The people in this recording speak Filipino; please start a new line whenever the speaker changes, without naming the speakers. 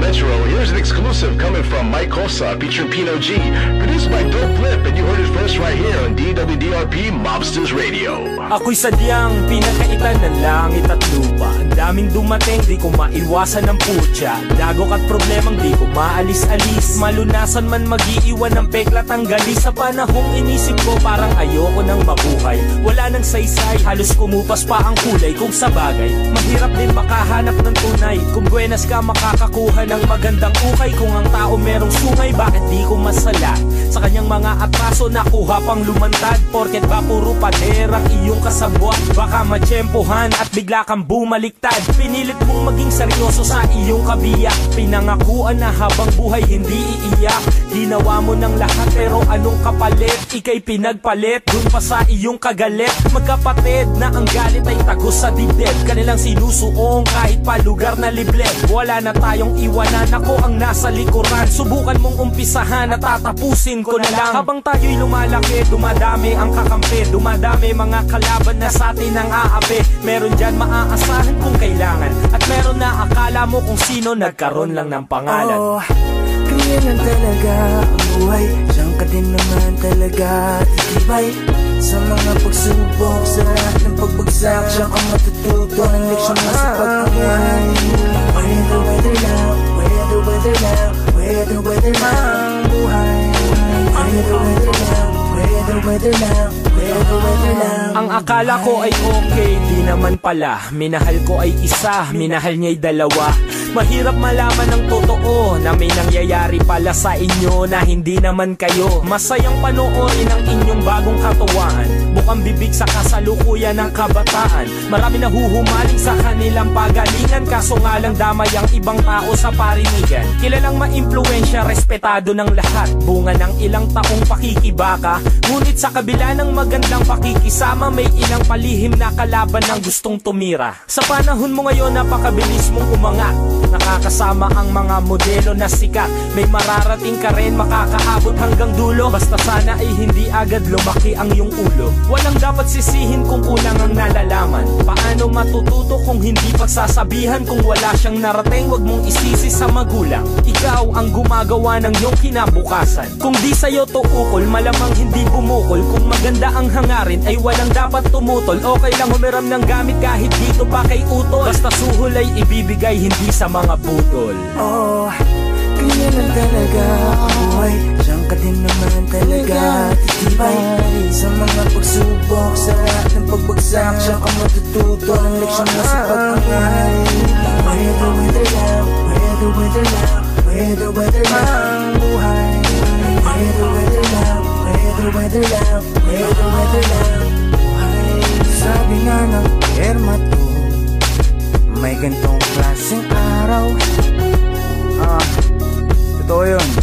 Metro, here's an exclusive coming from Mike Cosa featuring Pino G, produced by Dope Flip, and you heard it first right here on DWDRP Mobsters Radio.
Ako'y sadyang pinakaitan ng langit at lupa. Ang daming dumating, di ko maiwasan ng putya. Dagok at problemang di ko maalis-alis. Malunasan man mag-iiwan ng peklat ang gali. Sa panahong inisip ko parang ayoko nang mabuhay. Wala nang saysay, halos kumupas pa ang kulay. Kung sa bagay, mahirap din makahanap ng tunay. Kung buenas ka makakakuha ng magandang ukay. Kung ang tao merong sungay, bakit di ko masala? Sa kanyang mga atraso nakuha pang lumantad. Porket ba puro pader ang iyong kasabwat, baka matsyempohan at bigla kang bumaliktad. Pinilit mong maging seryoso sa iyong kabiyak. Pinangakuan na habang buhay hindi iiyak. Ginawa mo ng lahat pero anong kapalit? Ika'y pinagpalit dun pa sa iyong kagalit. Magkapatid na ang galit ay tagos sa dibdib. Kanilang sinusuong kahit pa lugar na liblib. Wala na tayong iwanan, ako ang nasa likuran. Subukan mong umpisahan at tatapusin ko na lang. Habang tayo'y lumalaki, dumadami ang kakampi. Dumadami mga kalaban na sa atin ang aapi. Meron dyan maaasahan kung kailangan. At meron na akala mo kung sino nagkaroon lang ng pangalan.
Oh, ganyan lang talaga ang buhay. Diyan ka din naman talaga titibay. Sa mga pagsubok, sa lahat ng pagbagsak, diyan ka matututo ng leksyon mo sa pag-away. Weather, weather lang, weather, weather lang, weather, weather lang ang buhay. Weather, weather lang, weather, weather lang, weather, weather lang.
Ang akala ko ay okay, di naman pala. Minahal ko ay isa, minahal niya'y dalawa. Mahirap malaman ng totoo na may nangyayari pala sa inyo na hindi naman kayo. Masayang panoorin ang inyong bagong katuwaan. Bukang bibig sa kasalukuyan ng kabataan. Marami na huhumaling sa kanilang pagalingan. Kaso nga lang damay ang ibang tao sa parinigan. Kilalang maimpluwensya, respetado ng lahat. Bunga ng ilang taong pakikibaka. Ngunit sa kabila ng magandang pakikisama, may ilang palihim na kalaban ng gustong tumira. Sa panahon mo ngayon, napakabilis mong umangat. Nakakasama ang mga modelo na sikat. May mararating ka rin, makakaabot hanggang dulo. Basta sana ay hindi agad lumaki ang iyong ulo. Walang dapat sisihin kung kulang ang nalalaman. Paano matututo kung hindi pagsasabihan? Kung wala siyang narating, wag mong isisi sa magulang. Ikaw ang gumagawa ng iyong kinabukasan. Kung di sa'yo to ukol, malamang hindi bumukol. Kung maganda ang hangarin, ay walang dapat tumutol. Okay lang humiram ng gamit kahit dito pa kay utol. Basta suhol ay ibibigay, hindi sa mga putol.
Oh, ganyan lang talaga ang buhay. Diyan ka din naman talaga titibay. Sa mga pagsubok, sa lahat ng pagbagsak, diyan ka matututo ng leksyon mo sa pag-away. Weather, weather lang, weather, weather lang, weather, weather lang ang buhay. Weather, weather lang, weather, weather lang, weather, weather lang buhay. Sabi nga ng ermato, may gantong klaseng araw. Totoo yun.